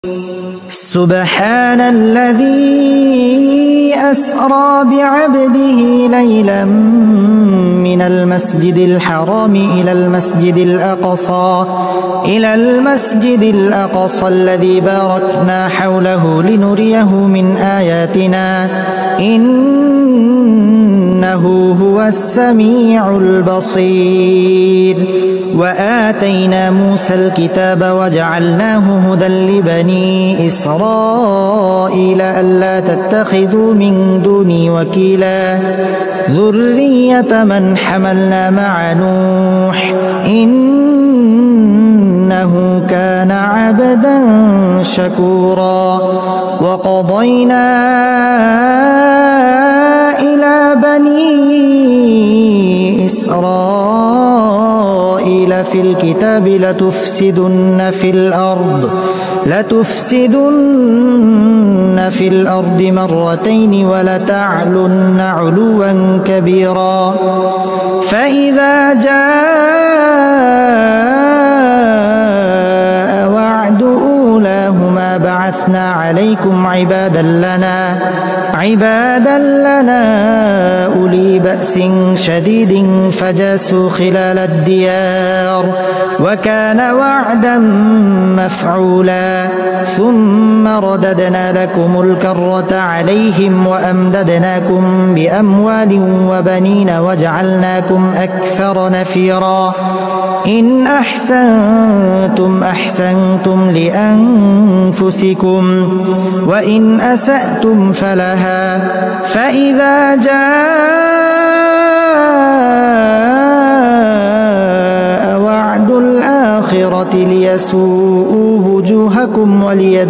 سبحان الذي أسرى بعبده ليلا من المسجد الحرام إلى المسجد الأقصى الذي باركنا حوله لنريه من آياتنا إنه هو السميع البصير. وآتينا موسى الكتاب وجعلناه هدى لبني إسرائيل ألا تتخذوا من دوني وكيلا ذرية من حملنا مع نوح إنه كان عبدا شكورا. وقضينا إلى بني إسرائيل في الكتاب لتفسدن في الأرض مرتين ولتعلن علوا كبيرا. فإذا جاء وعد أولاهما بعثنا عليكم عبادا لنا أولي بأس شديد فجاسوا خلال الديار وكان وعدا مفعولا. ثم رددنا لكم الكرة عليهم وأمددناكم بأموال وبنين وجعلناكم أكثر نفيرا. إن أحسنتم أحسنتم لأنفسكم وإن أسأتم فلها. فإذا جاء وعد الآخرة ليسوءوا وجوهكم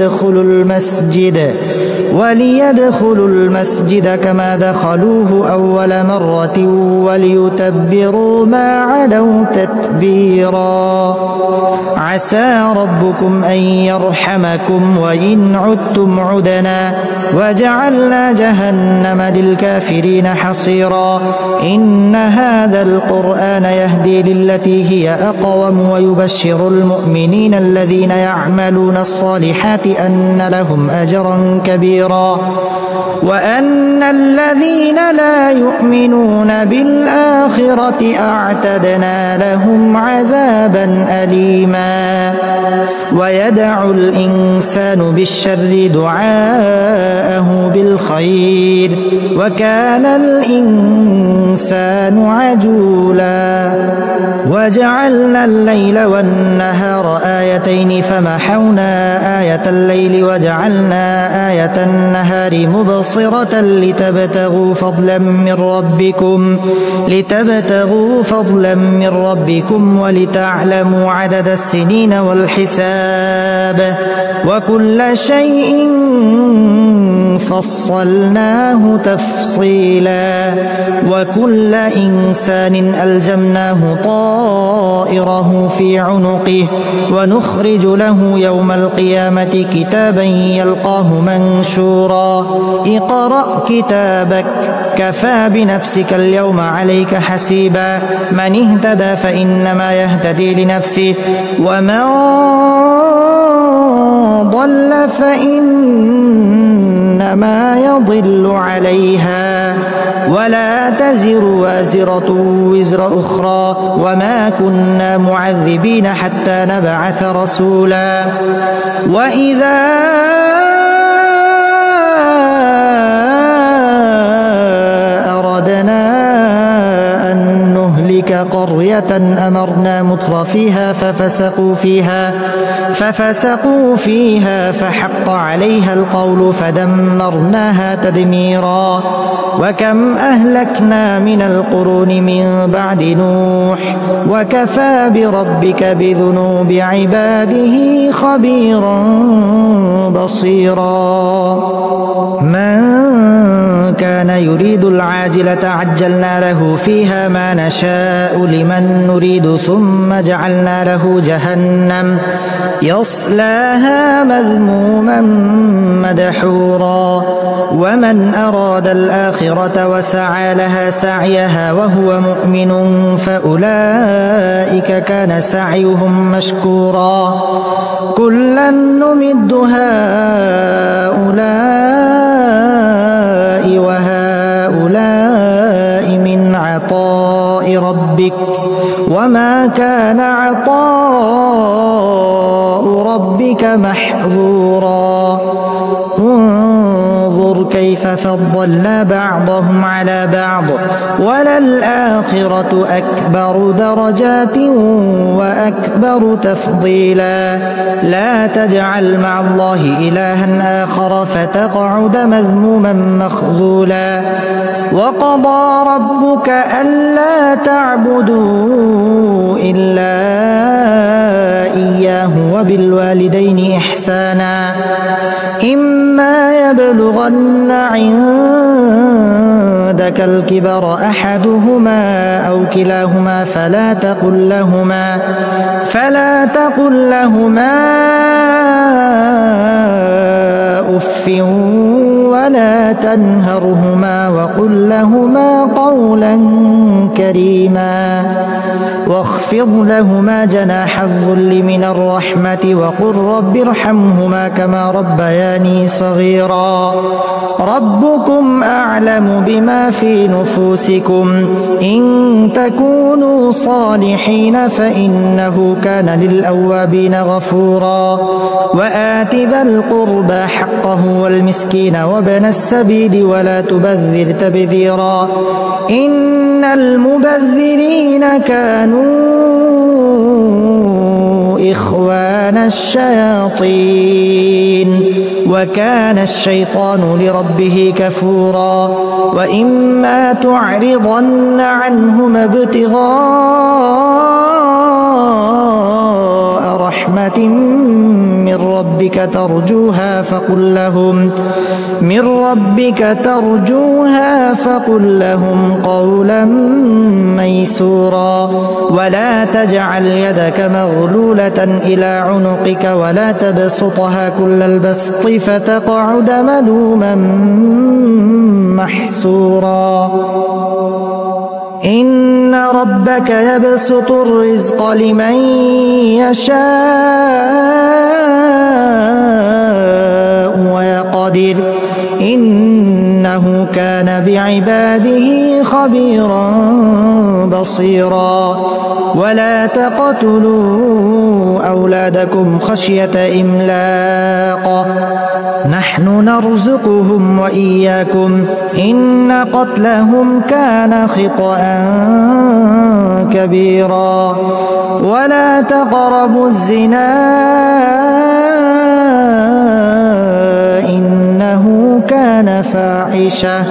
وليدخلوا المسجد كما دخلوه أول مرة وليتبروا ما علوا تتبيرا. عسى ربكم أن يرحمكم وإن عدتم عدنا وجعلنا جهنم للكافرين حصيرا. إن هذا القرآن يهدي للتي هي أقوم ويبشر المؤمنين الذين يعملون الصالحات أن لهم أجرا كبيرا وأن الذين لا يؤمنون بالآخرة أعتدنا لهم عذابا أليما. ويدع الإنسان بالشر دعاءه بالخير وكان الإنسان عجولا. وجعلنا الليل والنهار آيتين فمحونا آية الليل وجعلنا آية النهار مبصرة لتبتغوا فضلا من ربكم ولتعلموا عدد السنين والحساب وكل شيء فصلناه تفصيلا. وكل إنسان ألزمناه طائره في عنقه ونخرج له يوم القيامة كتابا يلقاه منشورا. اقرأ كتابك كفى بنفسك اليوم عليك حسيبا. من اهتدى فإنما يهتدي لنفسه ومن ضل فإنما يضل عليها ولا تزر وازرة وزر أخرى وما كنا معذبين حتى نبعث رسولا. وإذا أردنا أن نهلك قرية أمرنا مترفيها ففسقوا فيها فحق عليها القول فدمرناها تدميرا. وكم أهلكنا من القرون من بعد نوح وكفى بربك بذنوب عباده خبيرا بصيرا. من كان يريد العاجلة عجلنا له فيها ما نشاء لمن نريد ثم جعلنا له جهنم يصلاها مذموما مدحورا ومن أراد الآخرة وسعى لها سعيها وهو مؤمن فأولئك كان سعيهم مشكورا كلا نمد هؤلاء وهؤلاء من عطاء ربك وما كان عطاء ربك محظورا انظر كيف فضلنا بعضهم على بعض وللآخرة أكبر درجات وأكبر تفضيلا لا تجعل مع الله إلها آخر فتقعد مذموما مخذولا وقضى ربك ألا تعبدوا إلا إياه وبالوالدين إحسانا إما يبلغن عندك الكبر أحدهما أو كلاهما فلا تقل لهما أف ولا تنهرهما وقل لهما قولا كريما واخفض لهما جناح الذل من الرحمة وقل رب ارحمهما كما ربياني صغيرا ربكم أعلم بما في نفوسكم إن تكونوا صالحين فإنه كان للأوابين غفورا وآت ذا القربى حقه والمسكين وابن السبيل ولا تبذر تبذيرا إن المبذرين كانوا إخوان الشياطين وكان الشيطان لربه كفورا وإما تعرضن عنهم ابتغاء رحمة من ربك ترجوها فقل لهم قولا ميسورا ولا تجعل يدك مغلولة إلى عنقك ولا تبسطها كل البسط فتقعد ملوما محسورا إن ربك يبسط الرزق لمن يشاء ويقدر إنه كان بعباده خبيرا بصيرا ولا تقتلوا أولادكم خشية إملاق نحن نرزقهم وإياكم إن قتلهم كان خطأ كبيرا ولا تقربوا الزنا إنه كان فاحشة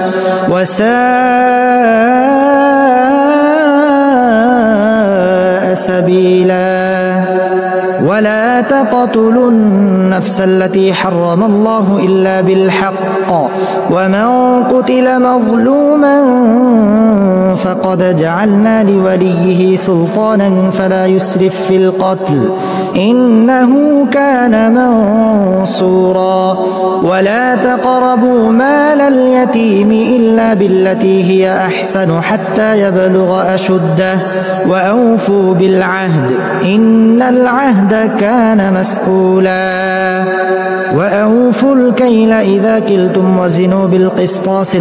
وساء سبيلا ولا تقتلوا النفس التي حرم الله إلا بالحق ومن قتل مظلوما فقد جعلنا لوليه سلطانا فلا يسرف في القتل إنه كان منصورا ولا تقربوا مال اليتيم إلا بالتي هي أحسن حتى يبلغ أشده وأوفوا بالعهد إن العهد كان مسؤولا وأوفوا الكيل إذا كلتم وزنوا بالقسطاس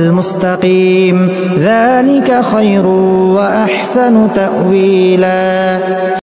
المستقيم ذلك خير وأحسن تأويلا